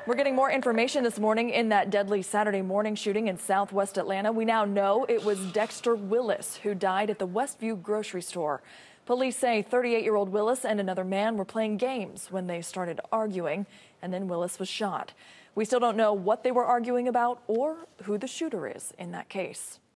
We're getting more information this morning in that deadly Saturday morning shooting in southwest Atlanta. We now know it was Dexter Willis who died at the Westview grocery store. Police say 38-year-old Willis and another man were playing games when they started arguing, and then Willis was shot. We still don't know what they were arguing about or who the shooter is in that case.